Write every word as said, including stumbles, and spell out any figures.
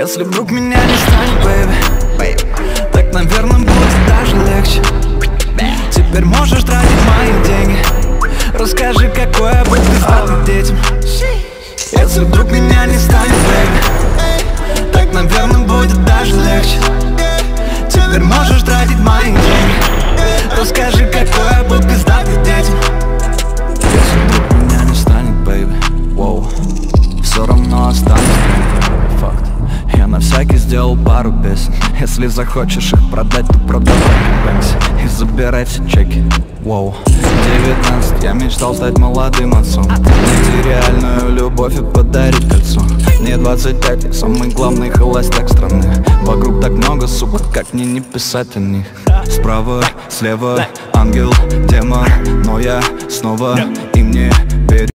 Если вдруг меня не станет, бэйби, так, наверное, будет даже легче. Теперь можешь тратить мои деньги. Расскажи, какой я был беспlatный детям. Если вдруг меня не станет, бэйби, так, наверное, будет даже легче. Теперь можешь тратить мои деньги. Расскажи, какой я был пиздатый детям. Если вдруг меня не станет, бэйби, воу, все равно останусь, факт. Я на всякий сделал пару песен. Если захочешь их продать, то продавай Бэнкси и забирай все чеки. Воу, девятнадцать, я мечтал стать молодым отцом, найти реальную любовь и подарить кольцо. Мне двадцать пять, я самый главный холостяк страны. Вокруг так много, сука, как мне не писать о них. Справа, слева, ангел, демон, но я снова им не верю.